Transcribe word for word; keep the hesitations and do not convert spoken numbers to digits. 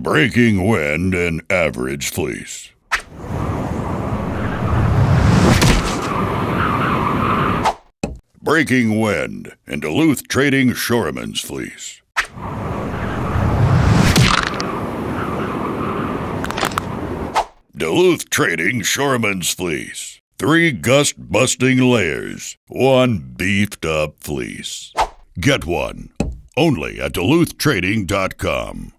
Breaking wind and average fleece. Breaking wind and Duluth Trading Shoreman's fleece. Duluth Trading Shoreman's fleece. Three gust-busting layers, one beefed-up fleece. Get one only at Duluth Trading dot com.